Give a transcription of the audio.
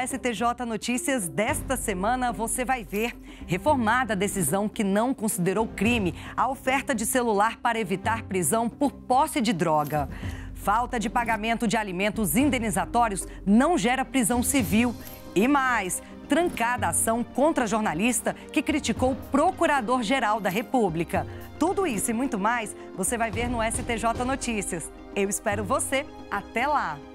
STJ Notícias desta semana você vai ver: reformada a decisão que não considerou crime a oferta de celular para evitar prisão por posse de droga. Falta de pagamento de alimentos indenizatórios não gera prisão civil. E mais, trancada a ação contra a jornalista que criticou o Procurador-Geral da República. Tudo isso e muito mais você vai ver no STJ Notícias. Eu espero você. Até lá!